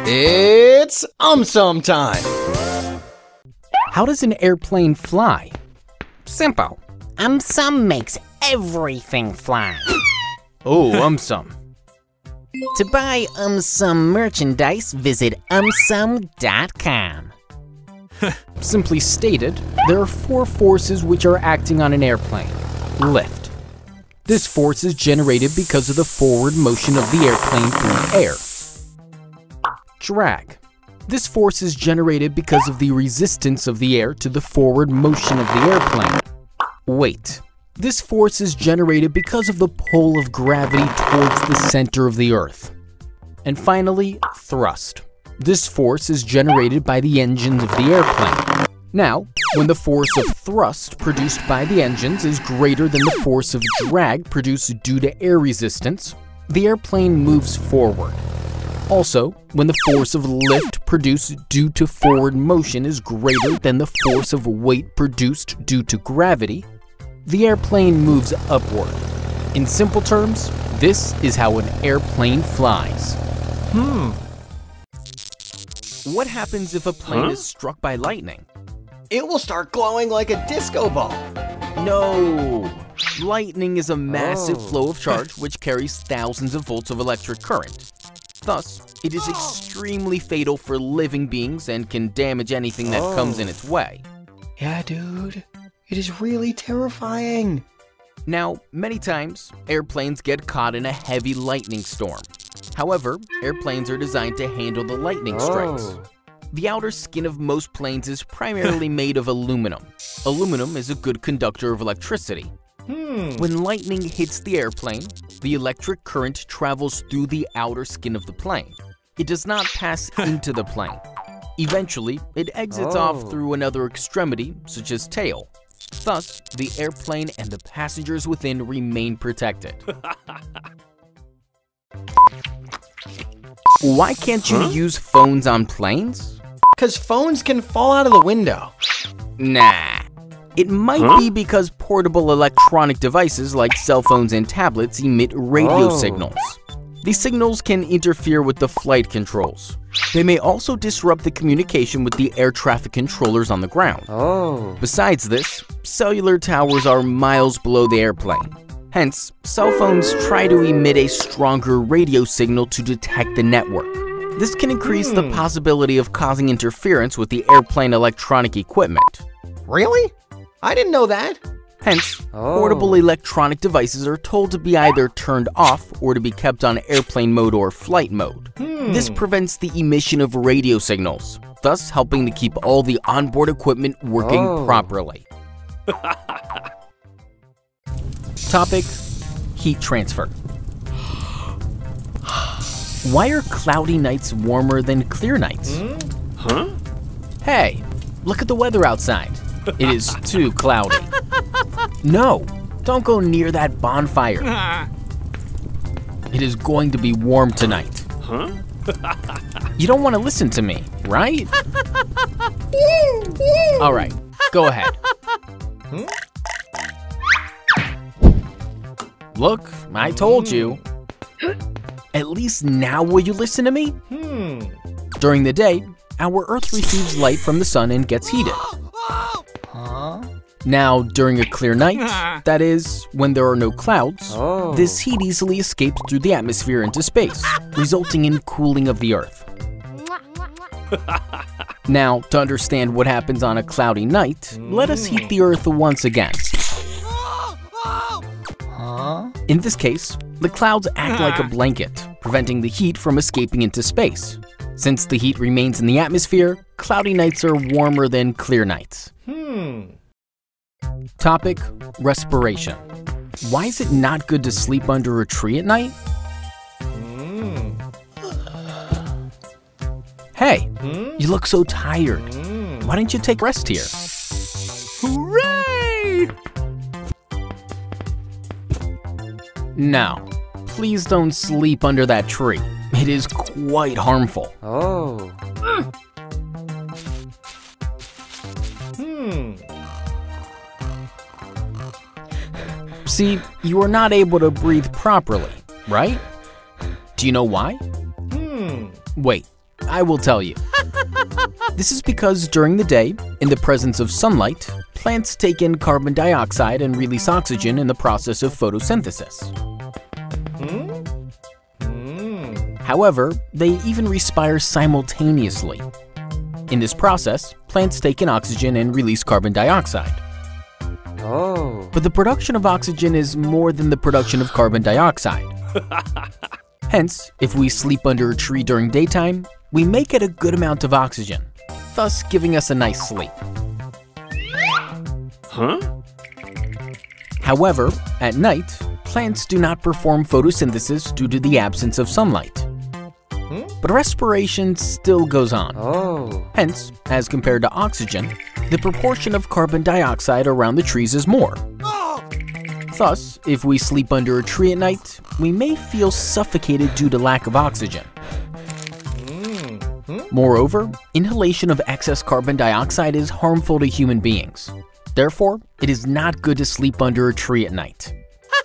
It's AumSum time! How does an airplane fly? Simple. AumSum makes everything fly. Oh, AumSum. To buy AumSum merchandise, visit AumSum.com. Simply stated, there are four forces which are acting on an airplane. Lift. This force is generated because of the forward motion of the airplane through air. Drag. This force is generated because of the resistance of the air to the forward motion of the airplane. Weight. This force is generated because of the pull of gravity towards the center of the Earth. And finally, thrust. This force is generated by the engines of the airplane. Now, when the force of thrust produced by the engines is greater than the force of drag produced due to air resistance, the airplane moves forward. Also, when the force of lift produced due to forward motion is greater than the force of weight produced due to gravity, the airplane moves upward. In simple terms, this is how an airplane flies. What happens if a plane is struck by lightning? It will start glowing like a disco ball. No! Lightning is a massive flow of charge which carries thousands of volts of electric current. Thus, it is extremely fatal for living beings and can damage anything that comes in its way. Yeah, dude. It is really terrifying. Now, many times, airplanes get caught in a heavy lightning storm. However, airplanes are designed to handle the lightning strikes. The outer skin of most planes is primarily made of aluminum. Aluminum is a good conductor of electricity. When lightning hits the airplane, the electric current travels through the outer skin of the plane. It does not pass into the plane. Eventually, it exits off through another extremity, such as tail. Thus, the airplane and the passengers within remain protected. Why can't you use phones on planes? 'Cause phones can fall out of the window. Nah. It might be because portable electronic devices like cell phones and tablets emit radio signals. These signals can interfere with the flight controls. They may also disrupt the communication with the air traffic controllers on the ground. Besides this, cellular towers are miles below the airplane. Hence, cell phones try to emit a stronger radio signal to detect the network. This can increase the possibility of causing interference with the airplane electronic equipment. Really? I didn't know that. Hence, portable electronic devices are told to be either turned off or to be kept on airplane mode or flight mode. This prevents the emission of radio signals, thus helping to keep all the onboard equipment working properly. Topic: heat transfer. Why are cloudy nights warmer than clear nights? Hey, look at the weather outside. It is too cloudy. No, don't go near that bonfire. It is going to be warm tonight. You don't want to listen to me, right? All right, go ahead. Look, I told you. At least now will you listen to me? During the day, our Earth receives light from the sun and gets heated. Now, during a clear night, that is, when there are no clouds, this heat easily escapes through the atmosphere into space, resulting in cooling of the Earth. Now, to understand what happens on a cloudy night, let us heat the Earth once again. In this case, the clouds act like a blanket, preventing the heat from escaping into space. Since the heat remains in the atmosphere, cloudy nights are warmer than clear nights. Topic: respiration. Why is it not good to sleep under a tree at night? Hey, you look so tired. Why don't you take rest here? Hooray! No, please don't sleep under that tree. It is quite harmful. See, you are not able to breathe properly, right? Do you know why? Wait, I will tell you. This is because during the day, in the presence of sunlight, plants take in carbon dioxide and release oxygen in the process of photosynthesis. However, they even respire simultaneously. In this process, plants take in oxygen and release carbon dioxide. Oh. But the production of oxygen is more than the production of carbon dioxide. Hence, if we sleep under a tree during daytime, we may get a good amount of oxygen, thus giving us a nice sleep. Huh? However, at night, plants do not perform photosynthesis due to the absence of sunlight. But respiration still goes on. Oh. Hence, as compared to oxygen, the proportion of carbon dioxide around the trees is more. Thus, if we sleep under a tree at night, we may feel suffocated due to lack of oxygen. Moreover, inhalation of excess carbon dioxide is harmful to human beings. Therefore, it is not good to sleep under a tree at night.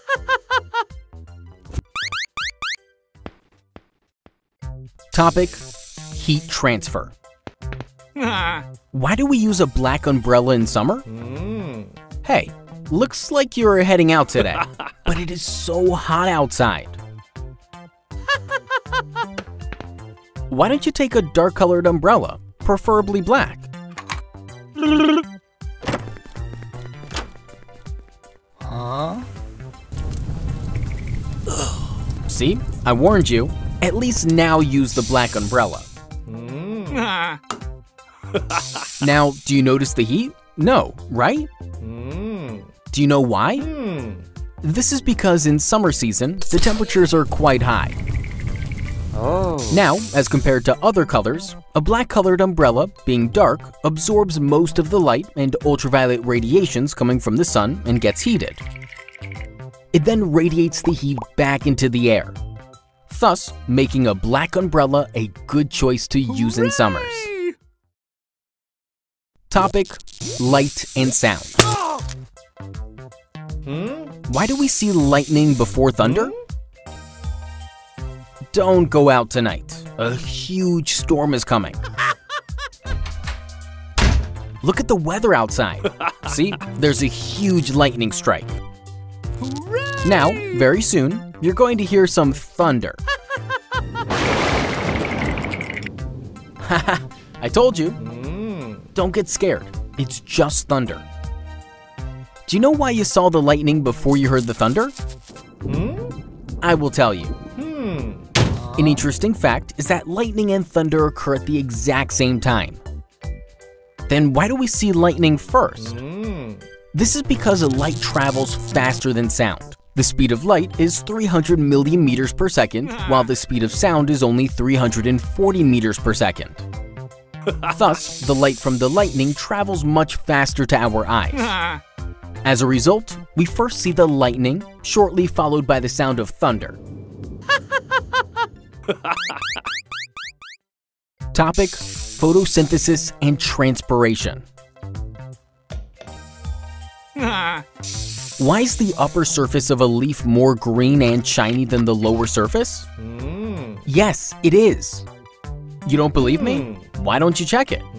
Topic: heat transfer. Why do we use a black umbrella in summer? Hey, looks like you're heading out today, but it is so hot outside. Why don't you take a dark-colored umbrella, preferably black? Huh? See, I warned you. At least now use the black umbrella. Now, do you notice the heat? No, right? Do you know why? This is because in summer season, the temperatures are quite high. Oh. Now, as compared to other colors, a black-colored umbrella, being dark, absorbs most of the light and ultraviolet radiations coming from the sun and gets heated. It then radiates the heat back into the air, thus making a black umbrella a good choice to use in summers. Topic: light and sound. Why do we see lightning before thunder? Don't go out tonight. A huge storm is coming. Look at the weather outside. See, there's a huge lightning strike. Now, very soon, you're going to hear some thunder. Haha, I told you. Don't get scared. It's just thunder. Do you know why you saw the lightning before you heard the thunder? I will tell you. An interesting fact is that lightning and thunder occur at the exact same time. Then why do we see lightning first? This is because light travels faster than sound. The speed of light is 300 millimeters per second, while the speed of sound is only 340 meters per second. Thus, the light from the lightning travels much faster to our eyes. As a result, we first see the lightning, shortly followed by the sound of thunder. Topic: photosynthesis and transpiration. Why is the upper surface of a leaf more green and shiny than the lower surface? Yes, it is. You don't believe me? Why don't you check it?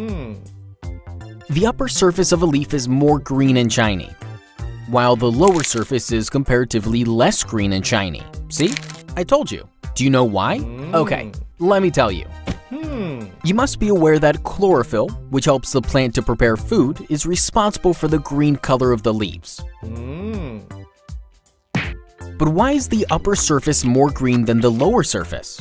The upper surface of a leaf is more green and shiny, while the lower surface is comparatively less green and shiny. See? I told you. Do you know why? Okay, let me tell you. You must be aware that chlorophyll, which helps the plant to prepare food, is responsible for the green color of the leaves. But why is the upper surface more green than the lower surface?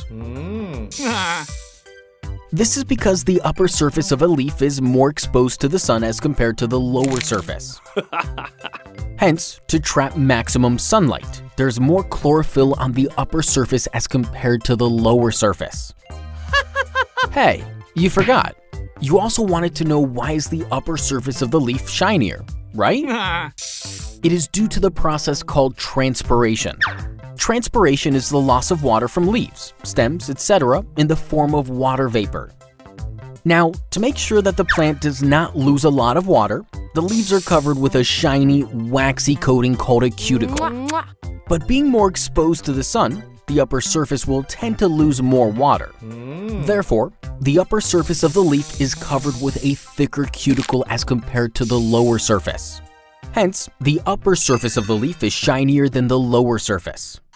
This is because the upper surface of a leaf is more exposed to the sun as compared to the lower surface. Hence, to trap maximum sunlight, there's more chlorophyll on the upper surface as compared to the lower surface. Hey, you forgot. You also wanted to know why is the upper surface of the leaf shinier, right? It is due to the process called transpiration. Transpiration is the loss of water from leaves, stems, etc. in the form of water vapor. Now, to make sure that the plant does not lose a lot of water, the leaves are covered with a shiny, waxy coating called a cuticle. But being more exposed to the sun, the upper surface will tend to lose more water. Therefore, the upper surface of the leaf is covered with a thicker cuticle as compared to the lower surface. Hence, the upper surface of the leaf is shinier than the lower surface.